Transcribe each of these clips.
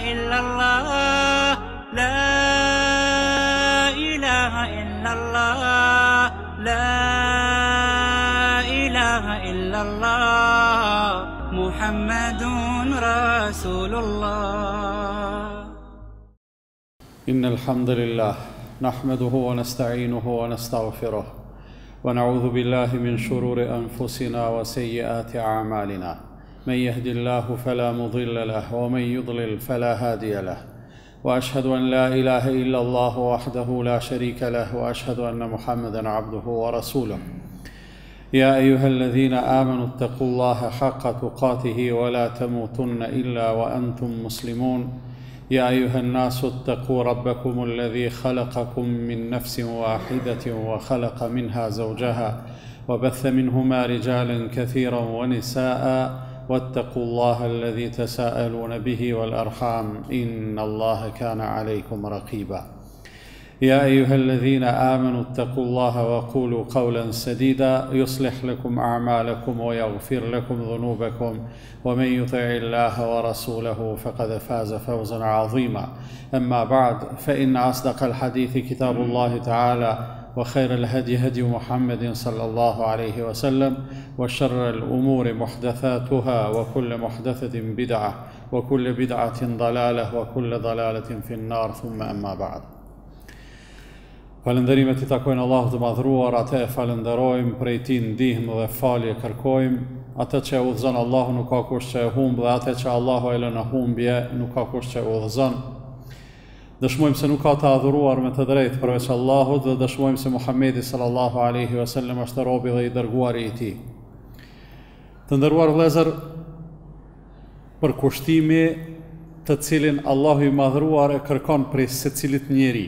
إلا الله لا إله إلا الله لا إله إلا الله محمد رسول الله. إن الحمد لله نحمده ونستعينه ونستغفره ونعوذ بالله من شرور أنفسنا وسيئات أعمالنا. من يهد الله فلا مضل له ومن يضلل فلا هادي له، وأشهد أن لا إله إلا الله وحده لا شريك له، وأشهد أن محمدًا عبده ورسوله. يا أيها الذين آمنوا اتقوا الله حق تقاته ولا تموتن إلا وأنتم مسلمون. يا أيها الناس اتقوا ربكم الذي خلقكم من نفس واحدة وخلق منها زوجها وبث منهما رجالا كثيرا ونساء، واتقوا الله الذي تساءلون به والأرحام إن الله كان عليكم رقيبا. يا أيها الذين آمنوا اتقوا الله وقولوا قولا سديدا يصلح لكم أعمالكم ويغفر لكم ذنوبكم، ومن يطع الله ورسوله فقد فاز فوزا عظيما. أما بعد، فإن أصدق الحديث كتاب الله تعالى، وخير الهدي هدي محمد صلى الله عليه وسلم، وشر الأمور محدثاتها، وكل محدثة بدعة، وكل بدعة ضلالة، وكل ضلالة في النار. ثم أما بعد. Falënderimet i takojnë Allahut të madhruar, atë e falenderojmë, prej tij ndihmë dhe falje kërkojmë. Atë që udhëzon Allahu nuk ka kush që e humb, dhe atë që Allahu e lën në humbje nuk ka kush që e udhëzon. Dëshmojmë se nuk ka të adhuruar me të drejtë përveç Allahut, dhe dëshmojmë se Muhamedi sallallahu alaihi wasallam është robi dhe i dërguari i tij. Të nderuar vëllezër, për kushtimi të cilin Allahu i madhruar e kërkon prej secilit njeri,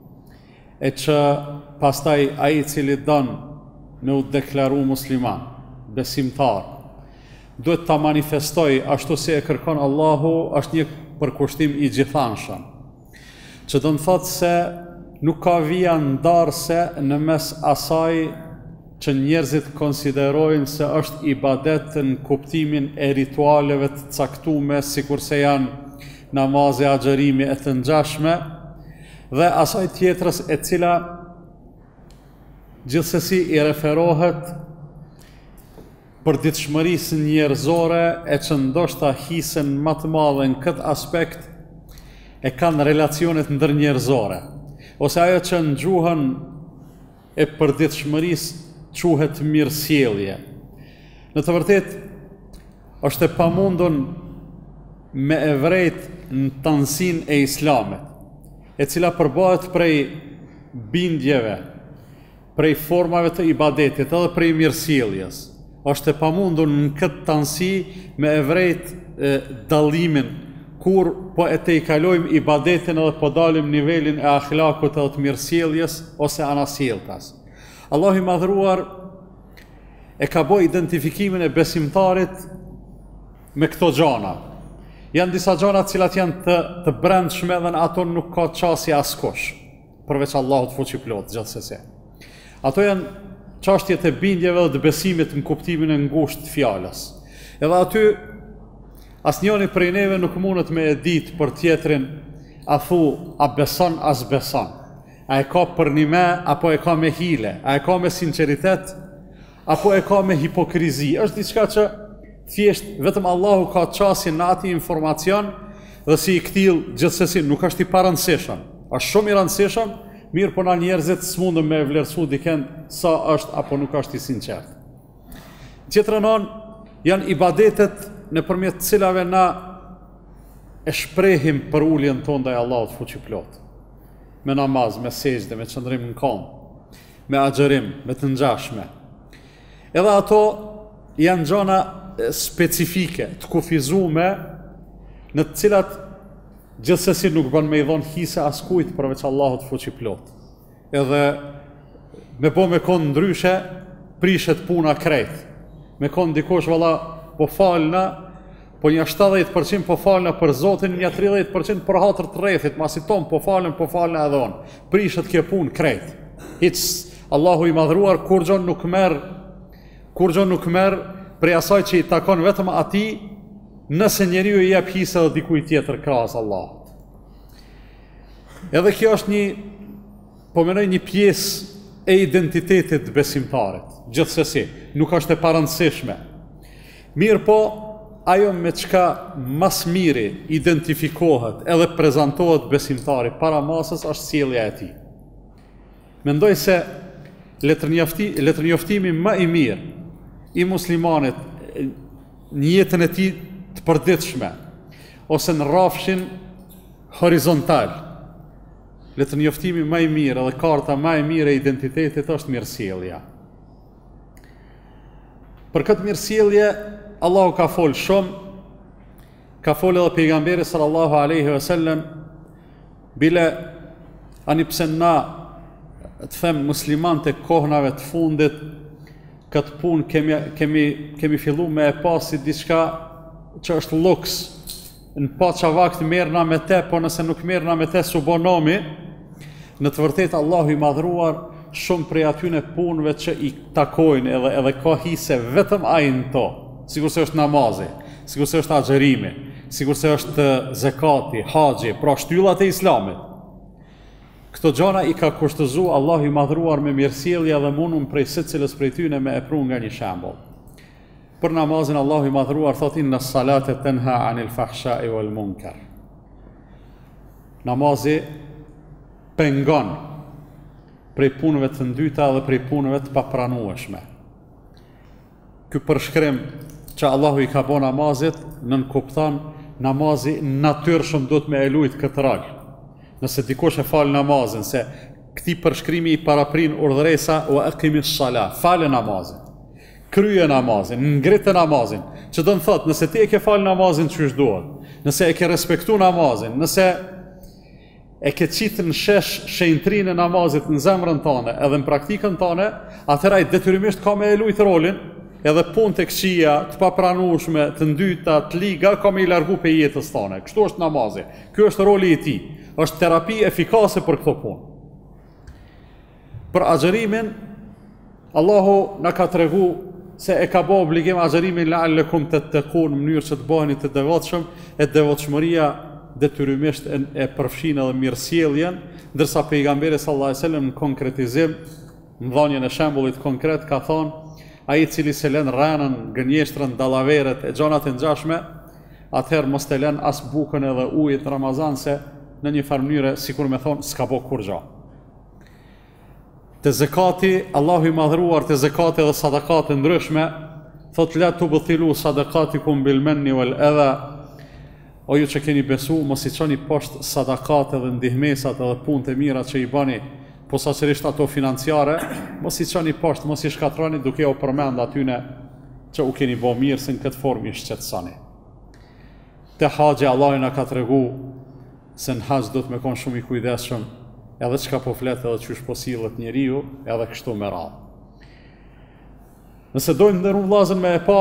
e që pastaj ai i cili don me u deklaru musliman, besimtar, duhet ta manifestoj ashtu si e kërkon Allahu, është një përkushtim i gjithanshëm, që do të thotë se nuk ka vija ndarse në mes asaj që njerëzit konsiderojnë se është ibadet në kuptimin e ritualeve të caktuar, sikurse janë namazi, agjërimi e të ngjashme, dhe asaj tjetrës e cila gjithsesi i referohet për ditëshmërisë njerëzore, e që ndoshta hisën më të madhe në këtë aspekt e kanë relacionet ndërnjerëzore, ose ajo që në gjuhën e përditshmërisë quhet mirësjellje. Në të vërtetë është e pamundur me e vrejt në tansin e Islamit, e cila përbohet prej bindjeve, prej formave të ibadetit edhe prej mirësjelljes. Është e pamundur në këtë tansi me e vrejt dallimin kur po e tejkalojmë ibadetin edhe po dalim nivelin e akhlakut edhe të mirësjelljes ose anasjelltas. Allahu i madhruar e ka bërë identifikimin e besimtarit me këto gjana. Janë disa gjana të cilat janë të brendshme dhe në ato nuk ka qasje askush, përveç Allahut fuqiplot gjithsesi. Ato janë çështjet e bindjeve dhe të besimit në kuptimin e ngushtë të fjalës. Edhe aty asnjëri prej neve nuk mundet me e ditë për tjetrin, a thu, a beson, as beson. A e ka për një me, apo e ka me hile, a e ka me sinceritet, apo e ka me hipokrizi. Është diçka që thjesht vetëm Allahu ka qasjen në ati informacion, dhe si i ktill gjithsesi nuk është i parëndësishëm. Është shumë i rëndësishëm, mirë po na njerëzit s'mundën me vlerësu dikend sa është apo nuk është i sinqert. Tjetrënon janë ibadetet nëpërmjet cilave na e shprehim për uljen tonë ndaj Allahut fuqiplot. Me namaz, me sejdë, me qëndrim në kom, me agjërim, me të ngjashme. Edhe ato janë gjona specifike, të kufizume, në të cilat gjithsesi nuk bën me i dhon hise askujt përveç Allahut fuqiplot. Edhe me po me kon ndryshe, prishet puna krejt. Me kon dikush valla po falna, po një 70% po falna për Zotin, një 30% për hatër të rrethit, masi ton po falna edhe on. Prishet kjo punë krejt. Hiç Allahu i madhruar kur gjon nuk merr prej asaj që i takon vetëm atij, nëse njeriu i jep hise edhe dikujt tjetër krahas Allahut. Edhe kjo është një pjesë e identitetit besimtarit. Gjithsesi, nuk është e parëndësishme. Mirë po, ajo me çka mas miri identifikohet edhe prezantohet besimtari para masës është sjellja e tij. Mendoj se letërnjoftimi më i mirë i muslimanit në jetën e tij të përditshme ose në rrafshin horizontal, letërnjoftimi më i mirë dhe karta më e mirë e identitetit është mirësjellja. Për këtë mirësjellje Allahu ka folë shumë, ka folë edhe pejgamberi sallallahu alaihi wasallam, bile ani pse na të them muslimanët e kohënave të fundit këtë punë kemi filluar me e pasi diçka që është luks. Në paça vakt merrna me te, po nëse nuk merrna me te subonomi, në të vërtetë Allahu i madhruar shumë prej atyne punëve që i takojnë edhe ka hise vetëm ai në to. Sigur se është namazi, sigur se është agjerimi, sigur se është zekati, haxhi, pra shtyllat e Islamit. Këto gjana i ka kushtëzu Allahu i madhruar me mirësjellje dhe munum prej secilës prej tyne me e pru nga një shembull. Për namazin Allahu i madhruar thot inna salate tenha anil fahsha'i wal munkar. Namazi pengon prej punëve të ndyta dhe prej punëve të papranueshme. Ky përshkrim që Allahu i ka bo namazit nën kupton namazi natyrshëm do të me e lujt këtë rol. Nëse dikush e fal namazin, se këti përshkrimi i paraprin urdhresa wa aqimis salah, falë namazin, krye namazin, ngritë namazin, që do në thotë, nëse ti e ke fal namazin që është duhet, nëse e ke respektu namazin, nëse e ke qitë në shenjtrinë e namazit në zemrën tane, edhe në praktikën tane, atëra i detyrimisht ka me e lujt rolin, edhe punë të këqija, të papranueshme, të ndyta, të liga, ka me i largu pe jetës tane. Kështu është namazi. Ky është roli i tij. Është terapi efikase për këto punë. Për agjerimin, Allahu na ka tregu se e ka bë obligim agjerimin la'allakum tattaqun në mënyrë që të bëheni të devotshëm, e devotshmëria detyrimisht e përfshin edhe mirësjelljen, ndërsa pejgamberi sallallahu alajhi wasallam në konkretizim, në dhënien e shembullit konkret ka thonë ai i cili se lën rënën, gënjeshtrën, dallaveret e gjonat e ngjashme, atëherë mos të lën as bukën edhe ujit në Ramazan, se në një farë mënyrë sikur me thonë s'ka bo kur gjë. Te zekati, Allahu i madhruar te zekati dhe sadakate ndryshme, thot la tubtilu sadaqatikum bil manni wal adha. O ju që keni besu, mos i çoni poshtë sadakate dhe ndihmesat edhe punët e mira që i bani, posaçërisht ato financiare, mos i çoni poshtë, mos i shkatroni duke u përmend atyne që u keni bë mirë se në këtë formë i shqetësoni. Te haxhi Allahu na ka tregu se në haxh do të me konë shumë i kujdesshëm, edhe çka po flet edhe çysh po sillet njeriu, edhe kështu me radhë. Nëse dojmë ndërru vllazën me e pa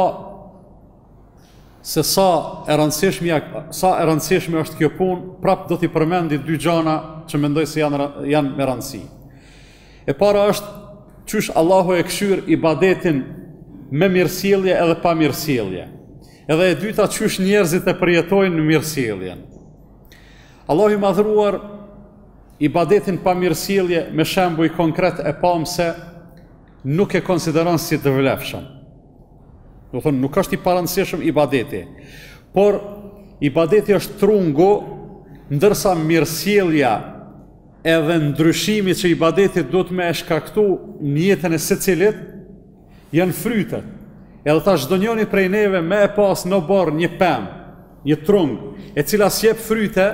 se sa e rëndësishme është kjo punë, prap do t'i përmendi dy gjana që mendoj se janë me rëndësi. E para është qysh Allahu e këshyr ibadetin me mirësjellje edhe pa mirësjellje. Edhe e dyta qysh njerëzit e përjetojnë në mirësjelljen. Allahu i madhruar ibadetin pa mirësjellje me shembuj konkret e pam se nuk e konsideron si të vlefshëm. Do thonë nuk është i parëndësishëm ibadeti, por ibadeti është trungu, ndërsa mirësjellja edhe ndryshimi që ibadetit do të me e shkaktu në jetën e secilit, janë frytet. Edhe ta çdo njeri prej neve me e pas në borë një pemë, një trung, e cila sjep fryte,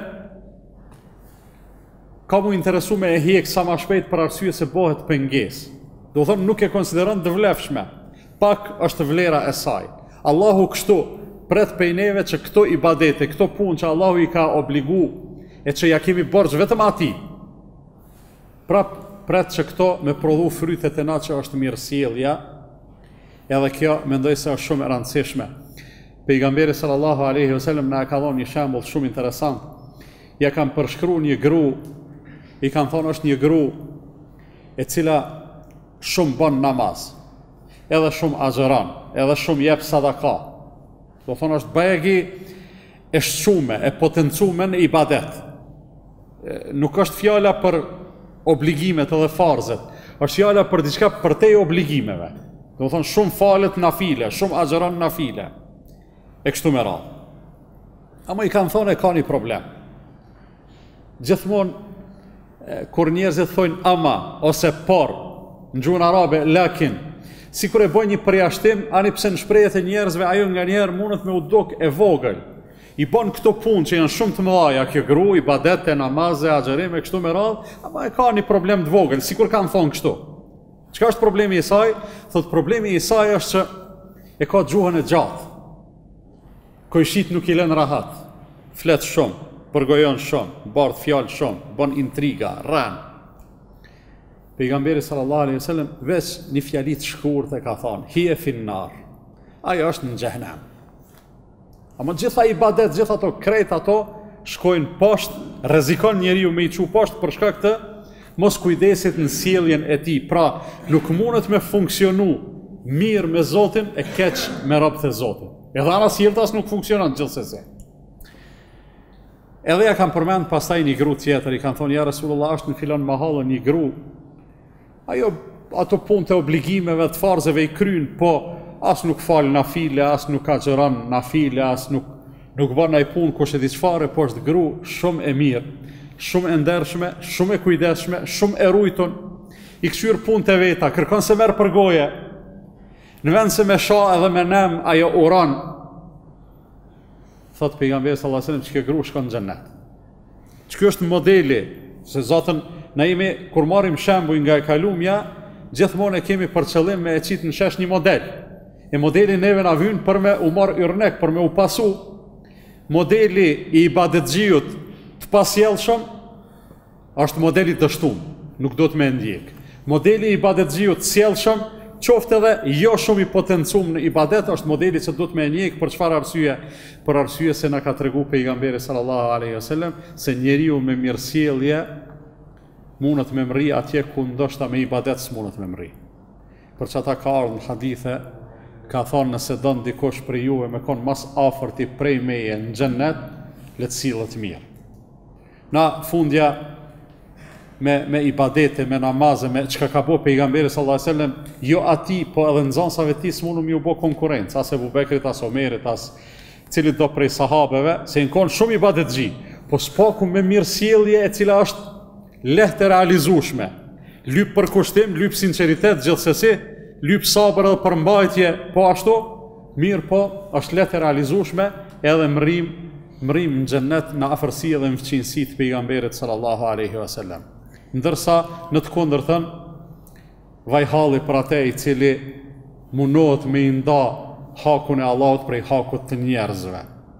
ka mu interesu me e hjek sa ma shpejt për arsye se bëhet pengesë. Do thonë nuk e konsideron të vlefshme, pak është vlera e saj. Allahu kështu pret prej neve që këto ibadete, këto punë që Allahu i ka obligu e që ja kemi borxh vetëm atij, prap pret që këto me prodhu frytet e na që është mirësjellja, edhe kjo mendoj se është shumë e rëndësishme. Pejgamberi sallallahu alaihi wasallam na ka dhënë një shembull shumë interesant. Ja kanë përshkruar një gru, i kanë thonë është një gru e cila shumë bën namaz, edhe shumë agjeron, edhe shumë jep sadaka. Do thonë është bajegi e shqume, e potencume në ibadet. Nuk është fjala për obligimet edhe farzet, është fjala për diçka përtej obligimeve. Do të thonë shumë falet nafile, shumë agjeron nafile. E kështu me radhë. Ama i kanë thonë e ka një problem. Gjithmonë, kur njerëzit thonë ama, ose por, në gjuhën arabe, lakin, si kur e bojnë një përjashtim, ani pse në shprehjet e njerëzve, ajo nga njerë mundet me u duk e vogël. I bon këto punë që janë shumë të mëdha, kjo gru, ibadete, namaze, agjerime, kështu me radhë, ama e ka një problem të vogël, si kur kanë thonë kështu. Çka është problemi i saj? Thot problemi i saj është që e ka gjuhën e gjatë. Kojshit nuk i lën rahat. Flet shumë, përgojon shumë, bardh fjalë shumë, bën intriga, rran. Pejgamberi sallallahu alaihi wasallam veç një fjali të shkurtë ka thonë, hiya fin nar. Ajo është në xhenem. Ama gjitha ibadet, gjitha ato krejt ato shkojnë poshtë, rrezikon njeriu me i çu poshtë për shkak të mos kujdesit në sjelljen e tij. Pra, nuk mundet me funksionu mirë me Zotin e keq me robët e Zotit. Edhe ana sjelltas nuk funksionon gjithsesi. Edhe ja kanë përmend pastaj një gru tjetër, i kanë thonë ja Resulullah është në filon mahallë një gru. Ato punë të obligimeve të farzeve i kryen, po as nuk fal nafile, as nuk agjeron nafile, as nuk bën ai punë kush e di çfarë, po është gru shumë e mirë, shumë e ndershme, shumë e kujdesshme, shumë e rujtun, i kthyer punët e veta, kërkon se merr për goje. Në vend se me shah edhe me nem, ajo uron. Thot pejgamberi sallallahu alajhi wasallam që kjo gru shkon në xhennet. Ç'ky është modeli, se Zotën na jemi kur marrim shembuj nga e kalumja, gjithmonë e kemi për qëllim me e qitë në shesh një model. E modeli neve na vyn për me u marr yrnek, për me u pasu. Modeli i ibadetxhiut të pasjellshëm është modeli dështum, nuk do të më ndjek. Modeli i ibadetxhiut të sjellshëm, qoftë edhe jo shumë i potencuar në ibadet, është modeli që do të më ndjek për çfarë arsye? Për arsye se na ka treguar pejgamberi sallallahu alaihi wasallam se njeriu me mirësjellje mundet me mri atje ku ndoshta me ibadet s'mundet me mri. Për që ata ka ardhur në hadithe, ka thonë nëse don dikush për juve me kon mas afërti prej meje në xhennet, le të sillet mirë. Na fundja me ibadete, me namaze, me çka ka bëu pejgamberi sallallahu alajhi wasallam, jo ati, po edhe nxënësave të tij s'mundu mi u bë konkurrencë, as Abu Bekrit, as Omerit, as cilit do prej sahabeve, se janë shumë ibadetxhi, po s'paku me mirësjellje e cila është lehtë e realizueshme. Lyp për kushtim, lyp sinqeritet gjithsesi, lyp sabër edhe përmbajtje, po ashtu, mirë po, është lehtë e realizueshme edhe mrim në xhennet në afërsi dhe në fqinësi të pejgamberit sallallahu alaihi wasallam. Ndërsa në të kundërtën, vaj halli për atë i cili munohet me i nda hakun e Allahut prej hakut të njerëzve.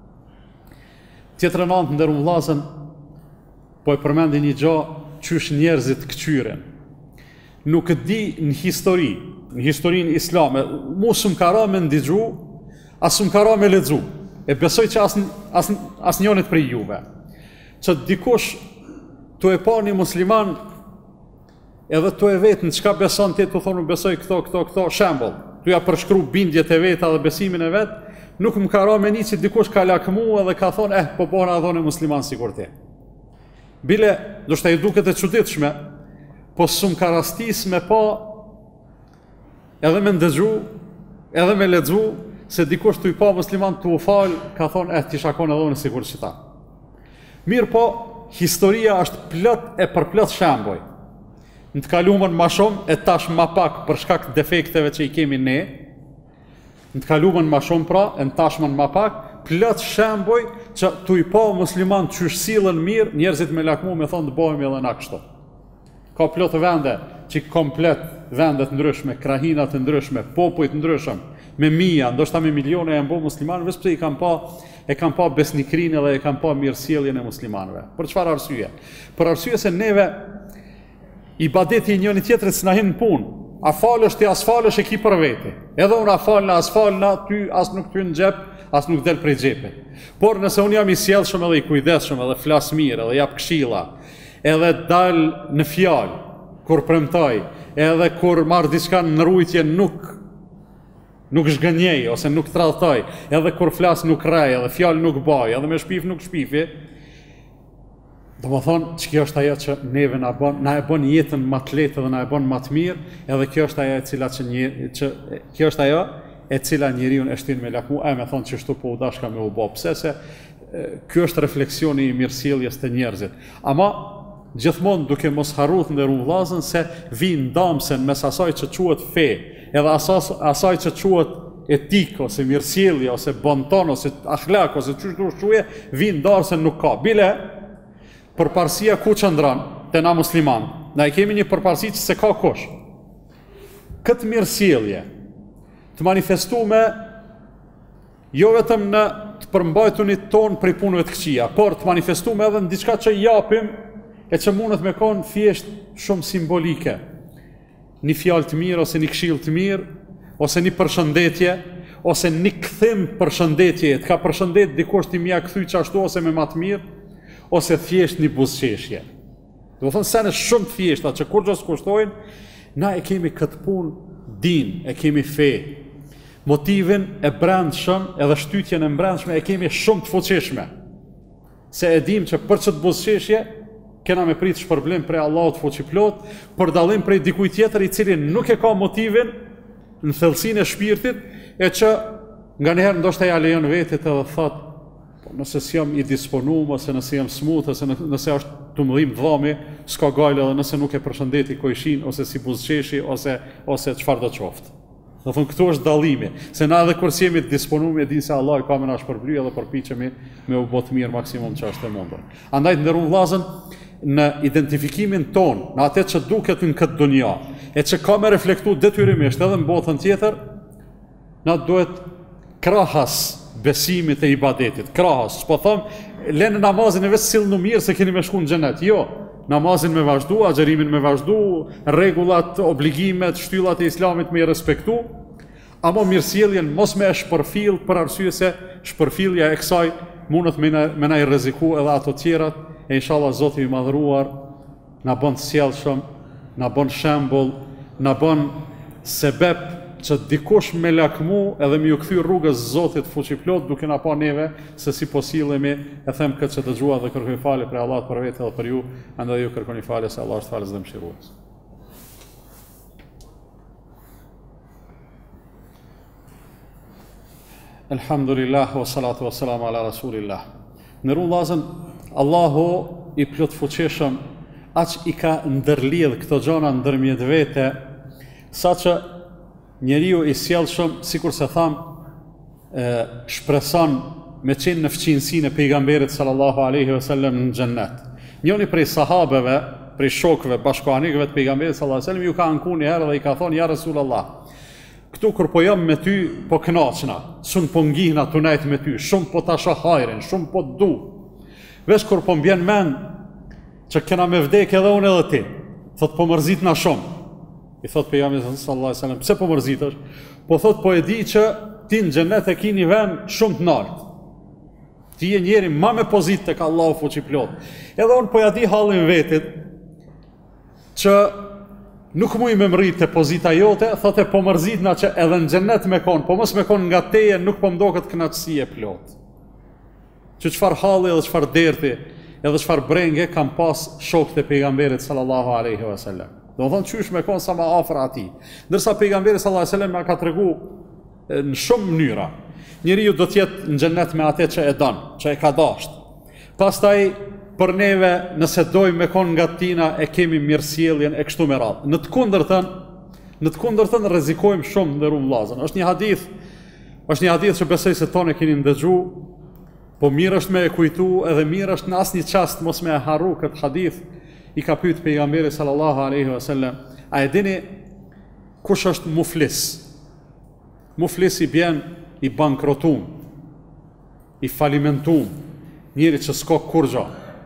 Tjetër anë të nderuar vëllezër, po e përmendi një gjë qysh njerëzit këqyren. Nuk e di në historinë islame, mu s'm ka ra me ndigju, as s'm ka ra me lexu. E besoj që as njonit prej juve. Që dikush të e pa një musliman edhe të e vetë në qka beson të të thonë besoj këto shembull, të ja përshkru bindjet e veta dhe besimin e vetë, nuk më ka ra me një që dikush ka lakmu edhe ka thonë, po bona dhone musliman sigur ti. Bile, do shta i duket e çuditshme, po s'm ka rastis me pa edhe me ndëgju, edhe me lexu, se dikush të i pa musliman të u falë, ka thonë, ti shakon edhe unë sigur që ta. Mirë po, historia është plot e përplot shembuj. Në të kalumën ma shumë, e tash ma pak për shkak të defekteve që i kemi ne, në të kalumën ma shumë pra, e në tashmen ma pak, plot shembuj që të i pa musliman që sillen mirë, njerëzit me lakmu me thonë të bëhemi edhe na kështu. Ka plot vende që komplet vendet ndryshme, krahinat ndryshme, popujt ndryshëm, me mija, ndoshta me milione e mbo muslimanëve, veç pse e kanë pa besnikrinë dhe e kanë pa mirësjelljen e muslimanëve. Për çfarë arsye? Për arsye se neve ibadeti i njëri tjetrit s'na hin punë. A falësh ti, as falësh e ki për vete. Edhe unë a falna, as falna, ty as nuk ty në xhep, as nuk del prej xhepit. Por nëse unë jam i sjellshëm edhe i kujdesshëm edhe flas mirë, edhe jap këshilla, edhe dal në fjalë kur premtoj, edhe kur marr diçka në rujtje nuk zhgënjej, ose nuk tradhtoj, edhe kur flas nuk rej, edhe fjalë nuk baj, edhe me shpif nuk shpifi. Do më thonë, që kjo është ajo që neve na e bën jetën më të lehtë dhe na e bën më të mirë, edhe kjo është ajo kjo është ajo e cila njeriu e shtyn me lakmu, me thonë që shtu po u dashka me u bë. Pse se ky është refleksioni i mirësjelljes të njerëzit. Ama gjithmonë duke mos harruar nderuar vllazën se vin ndamsen mes asaj që quhet fe, edhe asaj që quhet etik ose mirësjellje ose bonton ose akhlak ose çu shuje, vin ndarsen nuk ka. Bile përparësia ku qëndron te na musliman. Na e kemi një përparësi që se ka kush. Këtë mirësjellje të manifestuar jo vetëm në të përmbajtunit ton prej punëve të këqija, por të manifestuar edhe në diçka që japim e që mundet me konë thjesht shumë simbolike. Një fjalë të mirë, ose një këshill të mirë, ose një përshëndetje, ose një kthim përshëndetje, të ka përshëndet dikush ti mja kthy qashtu ose me më të mirë, ose thjesht një buzëqeshje. Do të thonë sene shumë të thjeshta që kur gjës kushtojnë, na e kemi këtë punë din, e kemi fe. Motivin e brendshëm edhe shtytjen e brendshme e kemi shumë të fuqishme. Se e dim që për çët buzëqeshje kena me prit shpërblim prej Allahut fuqiplot, për dallim prej dikujt tjetër i cili nuk e ka motivin në thellësinë e shpirtit, e që nganjëherë ndoshta ja lejon vetit edhe thot, nëse s'jam i disponuar, ose nëse jam smut, ose nëse është të mëdhim dhami, s'ka gajle, edhe nëse nuk e përshëndeti kojshin, ose si buzëqeshi, ose çfarë do qoftë. Do thonë këtu është dallimi, se na edhe kur jemi të disponuar, e din se Allah ka me na shpërbly edhe përpiqemi me u bë të mirë maksimum që është e mundur. Andaj të nderuar vllazën, në identifikimin ton, në atë që duket në këtë dunja, e që ka me reflektu detyrimisht edhe në botën tjetër, na duhet krahas besimit e ibadetit, krahas, s'po thëmë, lenë namazin e vetë silë në mirë se keni me shku në xhenet, jo, namazin me vazhdu, agjerimin me vazhdu, rregullat, obligimet, shtyllat e islamit me i respektu, ama mirësjelljen mos me e shpërfill për arsye se shpërfillja e kësaj mundet me na i rreziku edhe ato tjerat, e inshallah Zoti i madhruar na bën të sjellshëm, na bën shembull, na bën sebeb që dikush me lakmu edhe me ju kthy rrugës Zotit fuqiplot duke na pa neve se si po sillemi, e them këtë që dëgjua dhe kërkoj falje për Allahut për vete dhe për ju, andaj ju kërkoni falje se Allah është falës dhe mëshirues. Elhamdulillah wa salatu wa salam ala rasulillah. Në vllazën, Allahu i plot fuqishëm aq i ka ndërlidh këto gjëra ndërmjet vete, saqë njeriu i sjellshëm, sikur se tham, shpreson me qenë në fqinësinë e pejgamberit sallallahu alaihi wasallam në xhennet. Njëri prej sahabeve, prej shokëve, bashkëanikëve të pejgamberit sallallahu alaihi wasallam ju ka anku një herë dhe i ka thonë ja Rasulullah, këtu kur po jam me ty po kënaqna, shumë po ngihna të nejt me ty, shumë po ta shoh hajrin, shumë po du. Vesh kur po mbjen mend që kena me vdek edhe unë edhe ti, thot po mërzitna shumë. I thot pejgamberi sallallahu alaihi wasallam, pse po mërzitesh? Po thot po e di që ti në xhenet e ke një vend shumë të lartë. Ti je njeri më me pozitë tek Allahu fuqiplot. Edhe unë po ja di hallin vetit që nuk muj me mrit te pozita jote, thotë po mërzitna që edhe në xhenet me kon, po mos me kon nga teje, nuk po mdoket kënaqësi e plot. Që çfarë halli edhe çfarë derti, edhe çfarë brenge kam pas shokët e pejgamberit sallallahu alaihi wasallam. Do të thonë qysh me kon sa më afër atij. Ndërsa pejgamberi sallallahu alaihi wasallam ka tregu në shumë mënyra. Njeriu do të jetë në xhenet me atë që e don, që e ka dashur. Pastaj për neve, nëse dojmë me kon nga tina, e kemi mirësjelljen e kështu me radhë. Në të kundërtën rrezikojmë shumë nderuar vllazën. Është një hadith që besoj se tonë keni ndëgju, po mirë është me e kujtu, edhe mirë është në asnjë çast mos me e harru këtë hadith. I ka pyet pejgamberi sallallahu alaihi wasallam, a e dini kush është muflis? Muflis i bjen i bankrotum, i falimentum, njëri që s'ka kur gjo.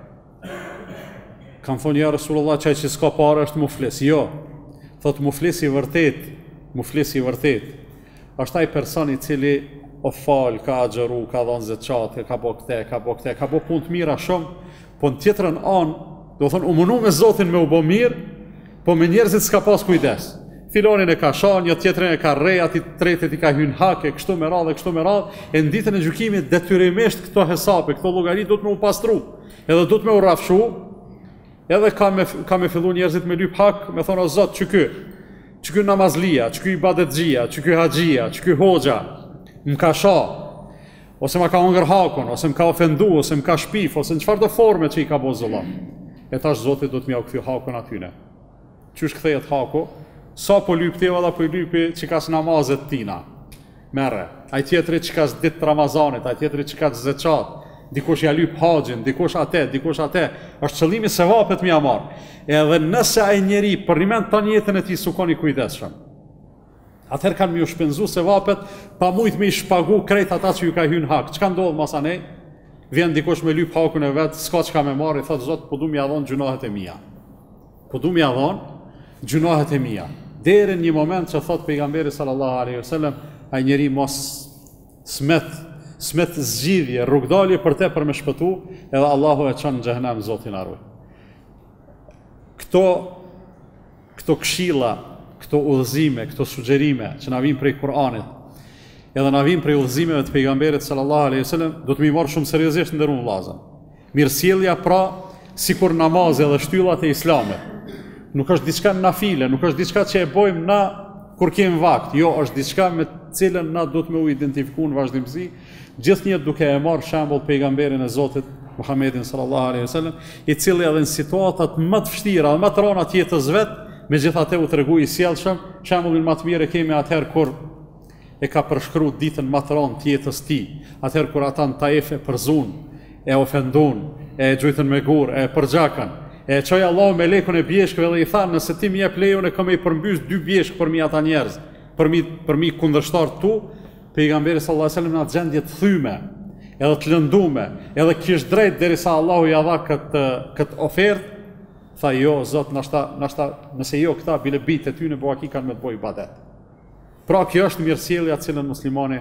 Kanë thonë ja Rasulullah, çaj që s'ka parë është muflis. Jo, thot muflis i vërtet, është ai person i cili o fal, ka agjeru, ka dhënë zeqat, ka bo këte, ka bo punë të mira shumë, po në tjetrën anë, do thonë, u munu me Zotin me u bo mirë, po me njerëzit s'ka pas kujdes. filonin e ka shan, një tjetrin e ka rrej, ati tretit i ka hyn hake, kështu me radhë, e në ditën e gjykimit detyrimisht këto hesape, këto llogari do të më u pastru, edhe do të më u rrafshu, edhe ka me fillu njerëzit me lyp hak, me thonë o Zot, që ky namazlia, që ky ibadetxhia, që ky haxhia, që ky hoxha, më ka sha, ose më ka hongër hakun, ose më ka ofendu, ose më ka shpif, ose në çfarë do forme që i ka bo zullam. E tash Zoti do të m'ja u kthy hakun atyne. Qysh kthehet haku? Sa po lyp ti valla po i lypi që ka namazet tina. Merre. Ai tjetri që ka ditë Ramazanit, ai tjetri që ka zeqat, dikush ja lyp haxhin, dikush atë, është qëllimi se vapet më marr. Edhe nëse ai njeri për një mend tani jetën e tij sukoni kujdesshëm. Atëherë kanë më u shpenzu se vapet pa mujt me i shpagu krejt ata që ju ka hyn hak. Çka ndodh masanej? Vjen dikush me lyp hakun e vet, s'ka çka me marr, i thot Zot, po du m'ja dhon gjunohet e mia. Po du m'ja dhon gjunohet e mia. Deri në një moment që thot pejgamberi sallallahu alaihi wasallam, ai njeri mos smet zgjidhje, rrugdalje për te për me shpëtu, edhe Allahu e çon në xhehenem, Zoti na ruaj. Këto këshilla, këto udhëzime, këto sugjerime që na vijnë prej Kur'anit, edhe na vijnë prej udhëzimeve të pejgamberit sallallahu alaihi wasallam, do të më marr shumë seriozisht nderuar vëllazër. Mirësjellja pra sikur namazi dhe shtyllat e Islamit. Nuk është diçka nafile, nuk është diçka që e bojmë na kur kemi vakt, jo, është diçka me cilën na do të më u identifiku në vazhdimsi, gjithnjë duke e marrë shembull pejgamberin e Zotit Muhammedin sallallahu alaihi wasallam, i cili edhe në situatat më të vështira, më të rënda të jetës vet, megjithatë u tregoi i sjellshëm. Shembullin më të mirë kemi atëherë kur e ka përshkruar ditën më të rëndë të jetës tij, atëherë kur ata në Taif e përzun, e ofendun, e gjujtën me gur, e përgjakën, e çoi Allahu me lekun e bjeshkëve dhe i tha, nëse ti më jep lejon e kam i përmbys 2 bjeshk për mi ata njerëz, për mi kundërshtar tu. Pejgamberi sallallahu alaihi wasallam në gjendje të thyme, edhe të lëndume, edhe kish drejt derisa Allahu ja dha këtë ofertë, tha jo Zot, nashta nëse jo këta bile bitë ty në buaki kanë me të bëj ibadet. Pra kjo është mirësjellja që cilën muslimani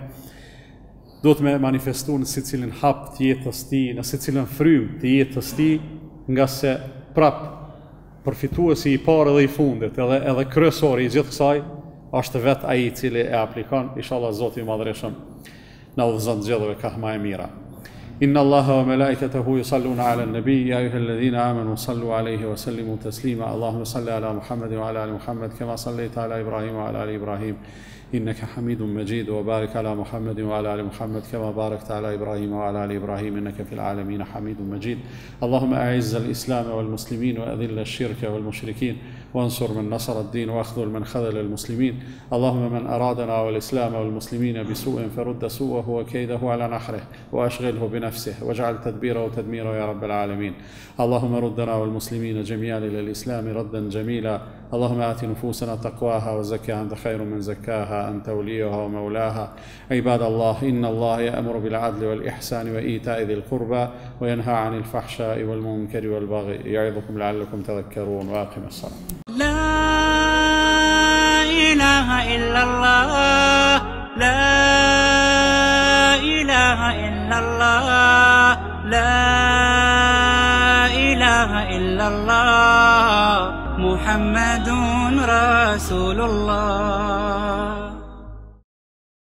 do të me manifestu në secilin hap të jetës tij, në secilin frym të jetës tij, nga se prap përfituesi i parë dhe i fundit, edhe kryesori i gjithë kësaj është vetë ai i cili e aplikon. Inshallah Zoti i Madhërisëm na udhëzon zgjedhjeve ka më e mira. Inna Allaha wa malaikatahu yusalluna 'alan nabiy ya ayyuhalladhina amanu sallu 'alayhi wa sallimu taslima. Allahumma salli 'ala Muhammadin wa 'ala ali Muhammad kama sallaita 'ala Ibrahim wa 'ala ali Ibrahim innaka Hamidum Majid, wa barik 'ala Muhammadin wa 'ala ali Muhammad kama barakta 'ala Ibrahim wa 'ala ali Ibrahim innaka fil 'alamin Hamidum Majid. Allahumma a'izz al-islam wal muslimin wa adhill ash-shirka wal mushrikin وانصر من نصر الدين واخذل من خذل المسلمين. اللهم من أرادنا والإسلام والمسلمين بسوء فرد سوءه وكيده على نحره وأشغله بنفسه واجعل تدبيره تدميره يا رب العالمين. اللهم ردنا والمسلمين جميعا إلى الإسلام ردا جميلا. اللهم آت نفوسنا تقواها وزكها أنت خير من زكاها أنت وليها ومولاها. عباد الله، إن الله يأمر بالعدل والإحسان وإيتاء ذي القربى وينهى عن الفحشاء والمنكر والبغي يعظكم لعلكم تذكرون. وأقم الصلاة. لا إله إلا الله، لا إله إلا الله، لا إله إلا الله، محمد رسول الله.